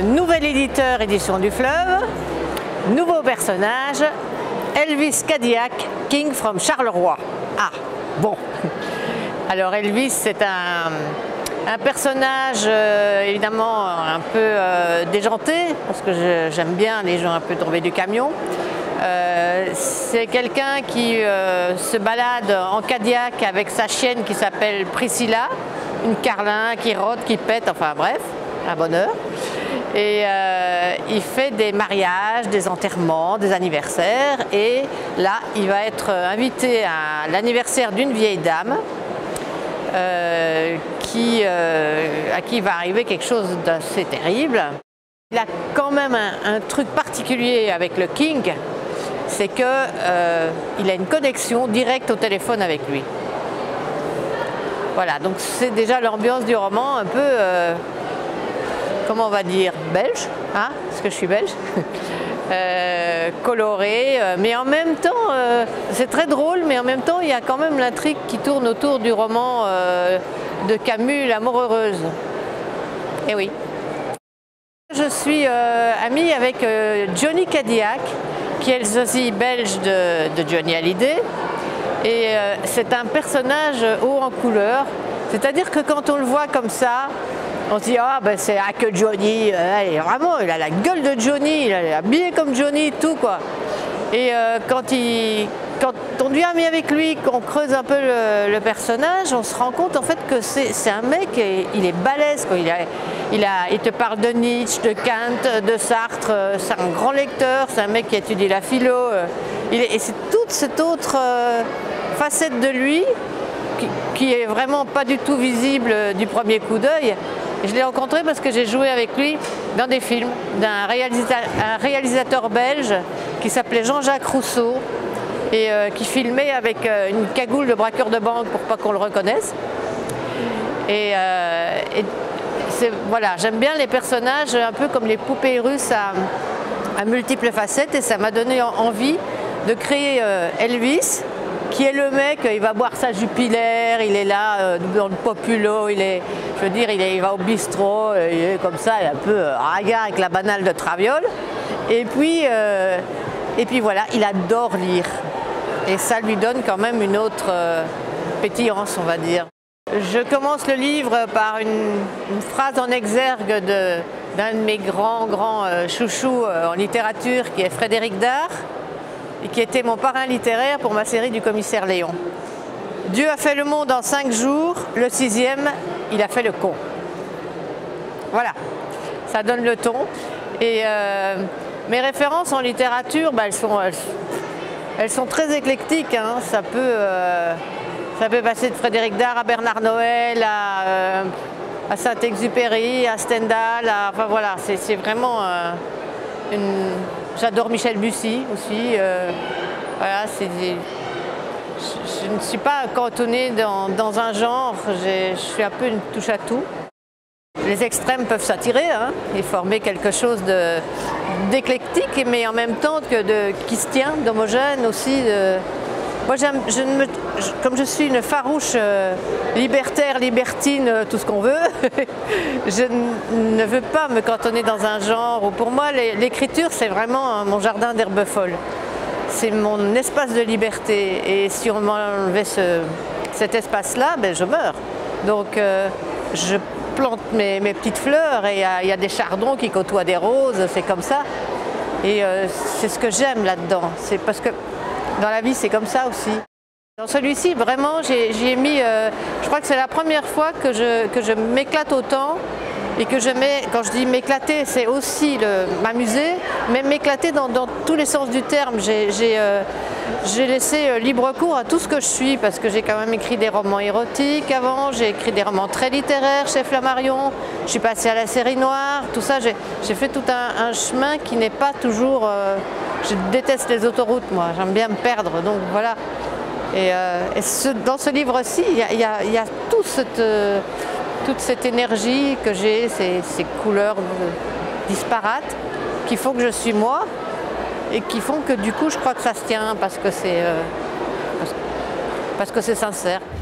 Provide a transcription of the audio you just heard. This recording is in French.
Nouvel éditeur, édition du Fleuve, nouveau personnage, Elvis Cadillac, King from Charleroi. Ah, bon. Alors Elvis, c'est un personnage évidemment un peu déjanté, parce que j'aime bien les gens un peu tombés du camion. C'est quelqu'un qui se balade en Cadillac avec sa chienne qui s'appelle Priscilla, une carlin qui rôde, qui pète, enfin bref, un bonheur. Et il fait des mariages, des enterrements, des anniversaires, et là il va être invité à l'anniversaire d'une vieille dame à qui va arriver quelque chose d'assez terrible. Il a quand même un truc particulier avec le King, c'est qu'il a une connexion directe au téléphone avec lui. Voilà, donc c'est déjà l'ambiance du roman un peu, comment on va dire, belge, hein, parce que je suis belge, coloré, mais en même temps, c'est très drôle, mais en même temps, il y a quand même l'intrigue qui tourne autour du roman de Camus, L'amour heureuse. Eh oui. Je suis amie avec Johnny Cadillac, qui est aussi belge de Johnny Hallyday. Et c'est un personnage haut en couleur, c'est-à-dire que quand on le voit comme ça, on se dit ah ben c'est que Johnny, vraiment il a la gueule de Johnny, il est habillé comme Johnny, tout quoi. Et quand on devient ami avec lui, qu'on creuse un peu le personnage, on se rend compte en fait que c'est un mec, il est balèze quoi. Il te parle de Nietzsche, de Kant, de Sartre, c'est un grand lecteur, c'est un mec qui étudie la philo, et c'est toute cette autre facette de lui qui est vraiment pas du tout visible du premier coup d'œil. Je l'ai rencontré parce que j'ai joué avec lui dans des films d'un réalisateur belge qui s'appelait Jean-Jacques Rousseau et qui filmait avec une cagoule de braqueur de banque pour pas qu'on le reconnaisse. Et voilà, j'aime bien les personnages un peu comme les poupées russes à multiples facettes, et ça m'a donné envie de créer Elvis, qui est le mec, il va boire sa Jupiler, il est là dans le populo, il va au bistrot, il est comme ça, il est un peu ringard avec la banale de Traviole. Et puis voilà, il adore lire. Et ça lui donne quand même une autre pétillance, on va dire. Je commence le livre par une phrase en exergue d'un de mes grands chouchous en littérature, qui est Frédéric Dard, et qui était mon parrain littéraire pour ma série du commissaire Léon. Dieu a fait le monde en 5 jours, le 6e, il a fait le con. Voilà, ça donne le ton. Et mes références en littérature, bah, elles sont très éclectiques, hein. Ça peut passer de Frédéric Dard à Bernard Noël, à Saint-Exupéry, à Stendhal, enfin voilà, c'est vraiment J'adore Michel Bussy aussi. Voilà, je ne suis pas cantonnée dans un genre, je suis un peu une touche à tout. Les extrêmes peuvent s'attirer, hein, et former quelque chose d'éclectique, mais en même temps qui se tient, d'homogène aussi. Moi, comme je suis une farouche libertaire, libertine, tout ce qu'on veut, je ne veux pas me cantonner dans un genre. Pour moi, l'écriture, c'est vraiment mon jardin d'herbes folles. C'est mon espace de liberté. Et si on m'enlevait cet espace-là, ben, je meurs. Donc, je plante mes petites fleurs, et il y a des chardons qui côtoient des roses, c'est comme ça. Et c'est ce que j'aime là-dedans. C'est parce que dans la vie, c'est comme ça aussi. Dans celui-ci, vraiment, j'ai mis, je crois que c'est la première fois que je m'éclate autant, et que quand je dis m'éclater, c'est aussi m'amuser, mais m'éclater dans tous les sens du terme. J'ai laissé libre cours à tout ce que je suis, parce que j'ai quand même écrit des romans érotiques avant, j'ai écrit des romans très littéraires chez Flammarion, je suis passée à la série noire, tout ça, j'ai fait tout un chemin qui n'est pas toujours... je déteste les autoroutes, moi, j'aime bien me perdre, donc voilà. Et dans ce livre-ci, il y a toute cette énergie que j'ai, ces couleurs disparates, qui font que je suis moi, et qui font que du coup je crois que ça se tient, parce que c'est sincère.